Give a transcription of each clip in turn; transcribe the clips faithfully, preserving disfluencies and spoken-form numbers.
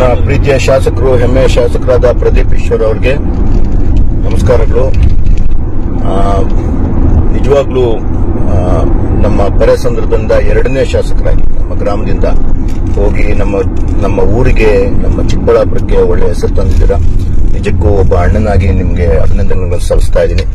ಪ್ರೀತಿಯ ಶಾಸಕರು, ಹೆಮ್ಮೆಯ ಶಾಸಕರಾದ ಪ್ರದೀಪ್ ಈಶ್ವರ್ ಅವರಿಗೆ ನಮಸ್ಕಾರಗಳು. ನಿಜವಾಗ್ಲೂ ನಮ್ಮ ಪೆರೇಸಂದ್ರದಿಂದ ಎರಡನೇ ಶಾಸಕರಾಗಿ ನಮ್ಮ ಗ್ರಾಮದಿಂದ ಹೋಗಿ ನಮ್ಮ ನಮ್ಮ ಊರಿಗೆ, ನಮ್ಮ ಚಿಕ್ಕಬಳ್ಳಾಪುರಕ್ಕೆ ಒಳ್ಳೆ ಹೆಸರು ತಂದಿದ್ದೀರಾ. ನಿಜಕ್ಕೂ ಒಬ್ಬ ಅಣ್ಣನಾಗಿ ನಿಮಗೆ ಅಭಿನಂದನೆಗಳನ್ನು ಸಲ್ಲಿಸ್ತಾ ಇದ್ದೀನಿ.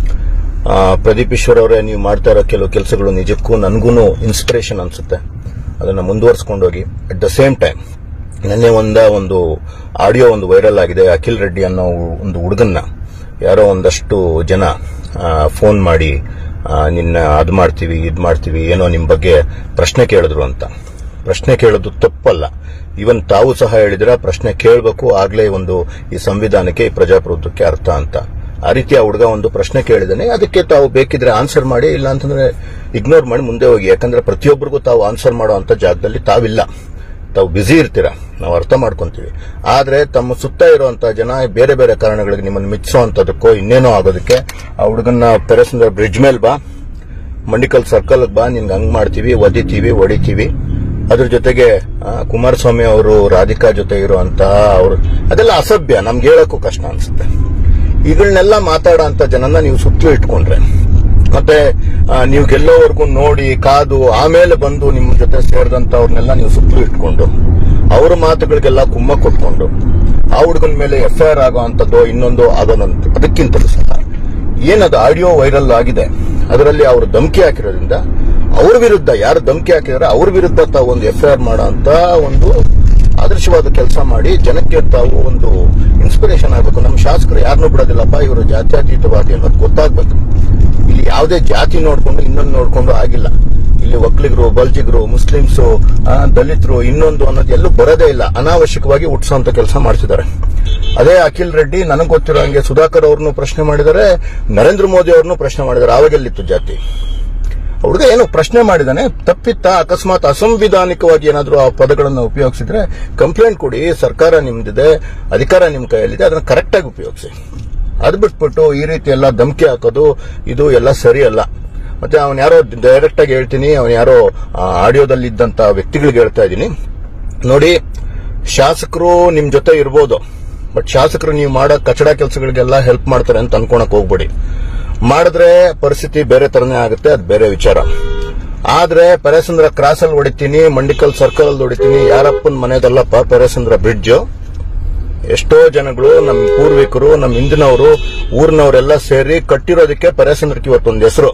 ಪ್ರದೀಪ್ ಈಶ್ವರ್ ಅವರೇ, ನೀವು ಮಾಡ್ತಾ ಇರೋ ಕೆಲವು ಕೆಲಸಗಳು ನಿಜಕ್ಕೂ ನನಗೂ ಇನ್ಸ್ಪಿರೇಷನ್ ಅನ್ಸುತ್ತೆ. ಅದನ್ನ ಮುಂದುವರಿಸಿಕೊಂಡು ಹೋಗಿ. ಅಟ್ ದ ಸೇಮ್ ಟೈಮ್ ನೆನ್ನೆ ಒಂದ ಒಂದು ಆಡಿಯೋ ಒಂದು ವೈರಲ್ ಆಗಿದೆ. ಅಖಿಲ್ ರೆಡ್ಡಿ ಅನ್ನೋ ಒಂದು ಹುಡುಗನ್ನ ಯಾರೋ ಒಂದಷ್ಟು ಜನ ಫೋನ್ ಮಾಡಿ ನಿನ್ನ ಅದ್ ಮಾಡ್ತೀವಿ ಇದ್ ಮಾಡ್ತೀವಿ ಏನೋ ನಿಮ್ ಬಗ್ಗೆ ಪ್ರಶ್ನೆ ಕೇಳಿದ್ರು ಅಂತ. ಪ್ರಶ್ನೆ ಕೇಳೋದು ತಪ್ಪಲ್ಲ. ಇವನ್ ತಾವು ಸಹ ಹೇಳಿದ್ರ ಪ್ರಶ್ನೆ ಕೇಳಬೇಕು, ಆಗ್ಲೇ ಒಂದು ಈ ಸಂವಿಧಾನಕ್ಕೆ, ಈ ಪ್ರಜಾಪ್ರಭುತ್ವಕ್ಕೆ ಅರ್ಥ ಅಂತ. ಆ ರೀತಿ ಆ ಹುಡುಗ ಒಂದು ಪ್ರಶ್ನೆ ಕೇಳಿದಾನೆ. ಅದಕ್ಕೆ ತಾವು ಬೇಕಿದ್ರೆ ಆನ್ಸರ್ ಮಾಡಿ, ಇಲ್ಲ ಅಂತಂದ್ರೆ ಇಗ್ನೋರ್ ಮಾಡಿ ಮುಂದೆ ಹೋಗಿ. ಯಾಕಂದ್ರೆ ಪ್ರತಿಯೊಬ್ಬರಿಗೂ ತಾವು ಆನ್ಸರ್ ಮಾಡೋ ಅಂತ ಜಾಗದಲ್ಲಿ ತಾವಿಲ್ಲ. ತಾವು ಬ್ಯುಸಿ ಇರ್ತೀರಾ, ನಾವು ಅರ್ಥ ಮಾಡ್ಕೊಂತೀವಿ. ಆದ್ರೆ ತಮ್ಮ ಸುತ್ತ ಇರುವಂತಹ ಜನ ಬೇರೆ ಬೇರೆ ಕಾರಣಗಳಿಗೆ ನಿಮ್ಮನ್ನು ಮೆಚ್ಚಿಸೋಂಥದಕ್ಕೋ ಇನ್ನೇನೋ ಆಗೋದಕ್ಕೆ ಆ ಹುಡುಗನ್ನ ಪೆರೇಸಂದ್ರ ಬ್ರಿಡ್ಜ್ ಮೇಲೆ ಬಾ, ಮಂಡಿಕಲ್ ಸರ್ಕಲ್ ಬಾ, ನಿನ್ಗೆ ಹಂಗ್ ಮಾಡ್ತೀವಿ, ಒದಿತೀವಿ, ಹೊಡಿತೀವಿ. ಅದ್ರ ಜೊತೆಗೆ ಕುಮಾರಸ್ವಾಮಿ ಅವರು ರಾಧಿಕಾ ಜೊತೆ ಇರುವಂತಹ ಅವರು, ಅದೆಲ್ಲ ಅಸಭ್ಯ, ನಮ್ಗೆ ಹೇಳಕ್ಕೂ ಕಷ್ಟ ಅನ್ಸುತ್ತೆ. ಇಗಳನ್ನೆಲ್ಲ ಮಾತಾಡೋ ಅಂತ ಜನನ ನೀವು ಸುತ್ತಲೂ ಇಟ್ಕೊಂಡ್ರೆ, ಮತ್ತೆ ನೀವು ಗೆಲ್ಲೋವರೆಗೂ ನೋಡಿ ಕಾದು ಆಮೇಲೆ ಬಂದು ನಿಮ್ಮ ಜೊತೆ ಸೇರಿದಂತವ್ರನ್ನೆಲ್ಲ ನೀವು ಸುತ್ತಲೂ ಇಟ್ಕೊಂಡು ಅವ್ರ ಮಾತುಗಳಿಗೆಲ್ಲ ಕುಮ್ಮ ಕೊಟ್ಕೊಂಡು ಆ ಹುಡುಗನ ಮೇಲೆ ಎಫ್ ಐ ಆರ್ ಆಗೋ ಅಂತದ್ದು ಇನ್ನೊಂದು ಆಗೋದಂತ, ಅದಕ್ಕಿಂತಲೂ ಸಹ ಏನದು ಆಡಿಯೋ ವೈರಲ್ ಆಗಿದೆ, ಅದರಲ್ಲಿ ಅವರು ಧಮಕಿ ಹಾಕಿರೋದ್ರಿಂದ ಅವ್ರ ವಿರುದ್ಧ ಯಾರು ಧಮಕಿ ಹಾಕಿದಾರೆ ಅವ್ರ ವಿರುದ್ಧ ತಾವು ಒಂದು ಎಫ್ ಐ ಆರ್ ಮಾಡೋ ಅಂತ ಒಂದು ಆದರ್ಶವಾದ ಕೆಲಸ ಮಾಡಿ ಜನಕ್ಕೆ ತಾವು ಒಂದು ಇನ್ಸ್ಪಿರೇಷನ್ ಆಗಬೇಕು. ನಮ್ಮ ಶಾಸಕರು ಯಾರನ್ನೂ ಬಿಡೋದಿಲ್ಲಪ್ಪ, ಇವರು ಜಾತ್ಯತೀತವಾದಿ ಅನ್ನೋದು ಗೊತ್ತಾಗ್ಬೇಕು. ಇಲ್ಲಿ ಯಾವುದೇ ಜಾತಿ ನೋಡ್ಕೊಂಡು ಇನ್ನೊಂದು ನೋಡ್ಕೊಂಡು ಆಗಿಲ್ಲ. ಇಲ್ಲಿ ಒಕ್ಕಲಿಗರು, ಬಲ್ಜಿಗರು, ಮುಸ್ಲಿಮ್ಸು, ದಲಿತರು, ಇನ್ನೊಂದು ಅನ್ನೋದು ಎಲ್ಲೂ ಬರೋದೇ ಇಲ್ಲ. ಅನಾವಶ್ಯಕವಾಗಿ ಹುಟ್ಟಿಸೋಂತ ಕೆಲಸ ಮಾಡ್ತಿದ್ದಾರೆ. ಅದೇ ಅಖಿಲ್ ರೆಡ್ಡಿ ನನಗೆ ಗೊತ್ತಿರೋ ಹಂಗೆ ಸುಧಾಕರ್ ಅವ್ರನ್ನು ಪ್ರಶ್ನೆ ಮಾಡಿದ್ದಾರೆ, ನರೇಂದ್ರ ಮೋದಿ ಅವ್ರನ್ನು ಪ್ರಶ್ನೆ ಮಾಡಿದ್ದಾರೆ. ಆವಾಗೆಲ್ಲಿತ್ತು ಜಾತಿ? ಹುಡುಗ ಏನು ಪ್ರಶ್ನೆ ಮಾಡಿದಾನೆ, ತಪ್ಪಿತ್ತ? ಅಕಸ್ಮಾತ್ ಅಸಂವಿಧಾನಿಕವಾಗಿ ಏನಾದರೂ ಆ ಪದಗಳನ್ನು ಉಪಯೋಗಿಸಿದ್ರೆ ಕಂಪ್ಲೇಂಟ್ ಕೊಡಿ. ಸರ್ಕಾರ ನಿಮ್ದಿದೆ, ಅಧಿಕಾರ ನಿಮ್ ಕೈಯಲ್ಲಿದೆ, ಅದನ್ನ ಕರೆಕ್ಟ್ ಆಗಿ ಉಪಯೋಗಿಸಿ. ಅದ್ ಬಿಟ್ಬಿಟ್ಟು ಈ ರೀತಿ ಎಲ್ಲ ಧಮಕಿ ಹಾಕೋದು ಇದು ಎಲ್ಲ ಸರಿ ಅಲ್ಲ. ಮತ್ತೆ ಅವನ್ ಯಾರೋ ಡೈರೆಕ್ಟ್ ಆಗಿ ಹೇಳ್ತೀನಿ, ಅವನ್ ಯಾರೋ ಆಡಿಯೋದಲ್ಲಿ ಇದ್ದಂತ ವ್ಯಕ್ತಿಗಳಿಗೆ ಹೇಳ್ತಾ ಇದ್ದೀನಿ, ನೋಡಿ, ಶಾಸಕರು ನಿಮ್ ಜೊತೆ ಇರ್ಬೋದು, ಬಟ್ ಶಾಸಕರು ನೀವು ಮಾಡೋ ಕಚಡ ಕೆಲಸಗಳಿಗೆಲ್ಲ ಹೆಲ್ಪ್ ಮಾಡ್ತಾರೆ ಅಂತ ಅನ್ಕೊಳಕ್ ಹೋಗ್ಬೇಡಿ. ಮಾಡಿದ್ರೆ ಪರಿಸ್ಥಿತಿ ಬೇರೆ ತರನೇ ಆಗುತ್ತೆ, ಅದು ಬೇರೆ ವಿಚಾರ. ಆದ್ರೆ ಪೆರೇಸಂದ್ರ ಕ್ರಾಸ್ ಅಲ್ಲಿ ಹೊಡಿತೀನಿ, ಮಂಡಿಕಲ್ ಸರ್ಕಲ್ ಅಲ್ಲಿ ಹೊಡಿತೀನಿ, ಯಾರಪ್ಪನ ಮನೆದಲ್ಲಪ್ಪ ಪೆರೇಸಂದ್ರ ಬ್ರಿಡ್ಜ್. ಎಷ್ಟೋ ಜನಗಳು, ನಮ್ಮ ಪೂರ್ವಿಕರು, ನಮ್ಮ ಹಿಂದಿನವರು, ಊರಿನವರೆಲ್ಲ ಸೇರಿ ಕಟ್ಟಿರೋದಕ್ಕೆ ಪೆರೇಸಂದ್ರಕ್ಕೆ ಇವತ್ತೊಂದು ಹೆಸರು.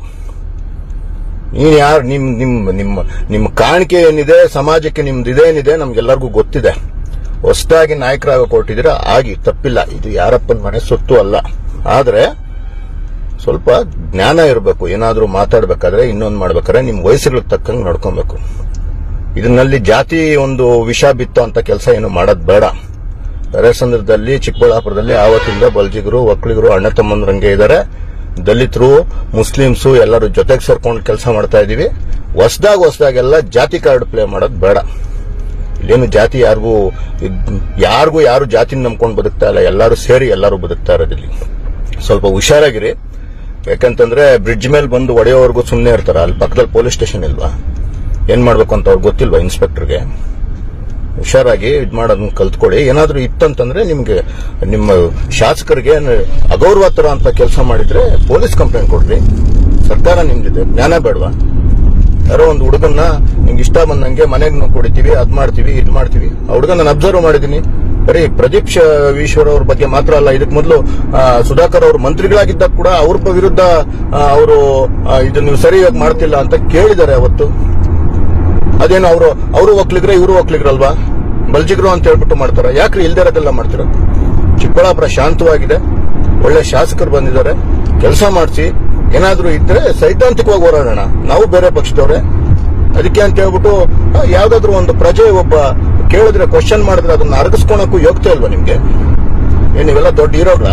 ನೀನ್ ಯಾರು, ನಿಮ್ ನಿಮ್ ನಿಮ್ಮ ನಿಮ್ಮ ಕಾಣಿಕೆ ಏನಿದೆ, ಸಮಾಜಕ್ಕೆ ನಿಮ್ದು ಇದೇನಿದೆ ನಮ್ಗೆಲ್ಲರಿಗೂ ಗೊತ್ತಿದೆ. ಹೊಸದಾಗಿ ನಾಯಕರಾಗ ಕೊಟ್ಟಿದ್ದೀರಾ, ಆಗಿ ತಪ್ಪಿಲ್ಲ. ಇದು ಯಾರಪ್ಪನ ಮನೆ ಸೊತ್ತು ಅಲ್ಲ. ಆದ್ರೆ ಸ್ವಲ್ಪ ಜ್ಞಾನ ಇರಬೇಕು. ಏನಾದ್ರೂ ಮಾತಾಡ್ಬೇಕಾದ್ರೆ, ಇನ್ನೊಂದು ಮಾಡ್ಬೇಕಾದ್ರೆ ನಿಮ್ ವಯಸ್ಸುಗಳಿಗೆ ತಕ್ಕಂಗೆ ನಡ್ಕೊಬೇಕು. ಇದನ್ನಲ್ಲಿ ಜಾತಿ ಒಂದು ವಿಷ ಬಿತ್ತೋ ಅಂತ ಕೆಲಸ ಏನು ಮಾಡೋದ್ ಬೇಡ. ಪೆರೇಸಂದ್ರದಲ್ಲಿ, ಚಿಕ್ಕಬಳ್ಳಾಪುರದಲ್ಲಿ ಆವತ್ತಿಂದ ಬಲ್ಜಿಗರು, ಒಕ್ಕಲಿಗರು ಅಣ್ಣ ತಮ್ಮಂದ್ರಂಗೆ ಇದ್ದಾರೆ. ದಲಿತರು, ಮುಸ್ಲಿಮ್ಸು ಎಲ್ಲರೂ ಜೊತೆಗೆ ಸೇರ್ಕೊಂಡು ಕೆಲಸ ಮಾಡ್ತಾ ಇದೀವಿ. ಹೊಸದಾಗಿ ಹೊಸದಾಗೆಲ್ಲ ಜಾತಿ ಕಾರ್ಡ್ ಪ್ಲೇ ಮಾಡೋದು ಬೇಡ. ಇಲ್ಲೇನು ಜಾತಿ ಯಾರಿಗೂ ಯಾರಿಗೂ ಯಾರು ಜಾತಿನ ನಂಬ್ಕೊಂಡು ಬದುಕ್ತಾ ಇಲ್ಲ, ಎಲ್ಲರೂ ಸೇರಿ ಎಲ್ಲರೂ ಬದುಕ್ತಾ ಇರೋದಿಲ್ಲ. ಸ್ವಲ್ಪ ಹುಷಾರಾಗಿರಿ. ಯಾಕಂತಂದ್ರೆ ಬ್ರಿಡ್ಜ್ ಮೇಲೆ ಬಂದು ಒಡೆಯೋವರೆಗೂ ಸುಮ್ಮನೆ ಇರ್ತಾರ. ಅಲ್ಲಿ ಪಕ್ಕದಲ್ಲಿ ಪೊಲೀಸ್ ಸ್ಟೇಷನ್ ಇಲ್ವಾ? ಏನ್ ಮಾಡ್ಬೇಕು ಅಂತ ಅವ್ರಿಗೆ ಗೊತ್ತಿಲ್ವಾ ಇನ್ಸ್ಪೆಕ್ಟರ್ಗೆ? ಹುಷಾರಾಗಿ ಇದ್ ಮಾಡೋದನ್ನ ಕಲ್ತ್ಕೊಳ್ಳಿ. ಏನಾದ್ರೂ ಇತ್ತಂತಂದ್ರೆ ನಿಮ್ಗೆ, ನಿಮ್ಮ ಶಾಸಕರಿಗೆ ಅಗೌರವ ತರ ಅಂತ ಕೆಲಸ ಮಾಡಿದ್ರೆ ಪೊಲೀಸ್ ಕಂಪ್ಲೇಂಟ್ ಕೊಡ್ರಿ. ಸರ್ಕಾರ ನಿಮ್ದಿದೆ, ಜ್ಞಾನ ಬೇಡವಾ? ಯಾರೋ ಒಂದು ಹುಡುಗನ್ನ ನಿಮ್ಗೆ ಇಷ್ಟ ಬಂದಂಗೆ ಮನೆಗೆ ಕೊಡಿತೀವಿ, ಅದ್ ಮಾಡ್ತೀವಿ, ಇದ್ ಮಾಡ್ತೀವಿ. ಆ ಹುಡುಗನ ನಾನು ಅಬ್ಸರ್ವ್ ಮಾಡಿದೀನಿ. ಬರೀ ಪ್ರದೀಪ್ ಈಶ್ವರ್ ಅವ್ರ ಬಗ್ಗೆ ಮಾತ್ರ ಅಲ್ಲ, ಇದಕ್ ಮೊದಲು ಸುಧಾಕರ್ ಅವರು ಮಂತ್ರಿಗಳಾಗಿದ್ದಾಗ ಕೂಡ ಅವ್ರ ವಿರುದ್ಧ ಅವರು ಇದು ನೀವು ಸರಿಯಾಗಿ ಮಾಡ್ತಿಲ್ಲ ಅಂತ ಕೇಳಿದ್ದಾರೆ ಅವತ್ತು. ಅದೇನು ಅವರು ಅವರು ಒಕ್ಕಲಿಗ್ರೆ, ಇವರು ಒಕ್ಕಲಿಗ್ರಲ್ವಾ? ಬಲ್ಜಿಗ್ರು ಅಂತ ಹೇಳ್ಬಿಟ್ಟು ಮಾಡ್ತಾರ. ಯಾಕ್ರಿ ಇಲ್ದೇ ಇರೋದೆಲ್ಲ ಮಾಡ್ತೀರ? ಚಿಕ್ಕಬಳ್ಳಾಪುರ ಶಾಂತವಾಗಿದೆ, ಒಳ್ಳೆ ಶಾಸಕರು ಬಂದಿದ್ದಾರೆ, ಕೆಲಸ ಮಾಡಿಸಿ. ಏನಾದ್ರೂ ಇದ್ರೆ ಸೈದ್ಧಾಂತಿಕವಾಗಿ ಹೋರಾಡೋಣ. ನಾವು ಬೇರೆ ಪಕ್ಷದವ್ರೆ, ಅದಕ್ಕೆ ಅಂತ ಹೇಳ್ಬಿಟ್ಟು ಯಾವ್ದಾದ್ರು ಒಂದು ಪ್ರಜೆ ಒಬ್ಬ ಕೇಳಿದ್ರೆ, ಕ್ವಶನ್ ಮಾಡಿದ್ರೆ ಅದನ್ನ ಅರಗಿಸ್ಕೊಳಕ್ಕೂ ಯೋಗ್ಯತೆ ಇಲ್ವಾ ನಿಮ್ಗೆ? ಏನ್ ನೀವೆಲ್ಲ ದೊಡ್ಡ ಹೀರೋಗಳ?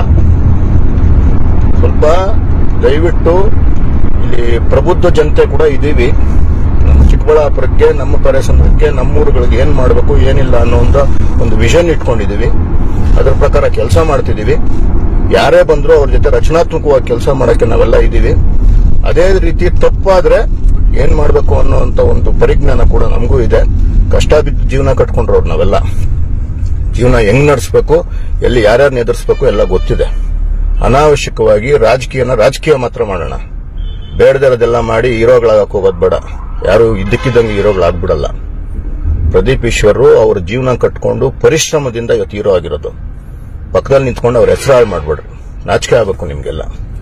ಸ್ವಲ್ಪ ದಯವಿಟ್ಟು, ಇಲ್ಲಿ ಪ್ರಬುದ್ಧ ಜನತೆ ಕೂಡ ಇದೀವಿ. ನಮ್ಮ ಚಿಕ್ಕಬಳ್ಳಾಪುರಕ್ಕೆ, ನಮ್ಮ ಪೆರೇಸಂದ್ರಕ್ಕೆ, ನಮ್ಮೂರುಗಳಿಗೆ ಏನ್ ಮಾಡಬೇಕು ಏನಿಲ್ಲ ಅನ್ನೋ ಒಂದು ವಿಷನ್ ಇಟ್ಕೊಂಡಿದೀವಿ. ಅದ್ರ ಪ್ರಕಾರ ಕೆಲಸ ಮಾಡ್ತಿದೀವಿ. ಯಾರೇ ಬಂದ್ರು ಅವ್ರ ಜೊತೆ ರಚನಾತ್ಮಕವಾಗಿ ಕೆಲಸ ಮಾಡಕ್ಕೆ ನಾವೆಲ್ಲ ಇದೀವಿ. ಅದೇ ರೀತಿ ತಪ್ಪಾದ್ರೆ ಏನ್ ಮಾಡ್ಬೇಕು ಅನ್ನೋಂತ ಒಂದು ಪರಿಜ್ಞಾನ ಕೂಡ ನಮಗೂ ಇದೆ. ಕಷ್ಟ ಬಿದ್ದು ಜೀವನ ಕಟ್ಕೊಂಡ್ರವ್ರು ನಾವೆಲ್ಲ. ಜೀವನ ಹೆಂಗ್ ನಡೆಸಬೇಕು, ಎಲ್ಲಿ ಯಾರ್ಯಾರನ್ನ ಎದುರಿಸಬೇಕು ಎಲ್ಲ ಗೊತ್ತಿದೆ. ಅನಾವಶ್ಯಕವಾಗಿ ರಾಜಕೀಯನ ರಾಜಕೀಯ ಮಾತ್ರ ಮಾಡೋಣ. ಬೇಡದಿರೋದೆಲ್ಲ ಮಾಡಿ ಹೀರೋಗಳಾಗಕ್ಕೆ ಹೋಗೋದು ಬೇಡ. ಯಾರು ಇದ್ದಕ್ಕಿದ್ದಂಗೆ ಹೀರೋಗಳಾಗ್ಬಿಡಲ್ಲ. ಪ್ರದೀಪ್ ಈಶ್ವರರು ಅವ್ರ ಜೀವನ ಕಟ್ಕೊಂಡು ಪರಿಶ್ರಮದಿಂದ ಇವತ್ತು ಹೀರೋ ಆಗಿರೋದು. ಪಕ್ಕದಲ್ಲಿ ನಿಂತ್ಕೊಂಡು ಅವ್ರ ಹೆಸರು ಹಾಳು ಮಾಡ್ಬೇಡ್ರಿ. ನಾಚಿಕೆ ಆಗಬೇಕು ನಿಮ್ಗೆಲ್ಲ.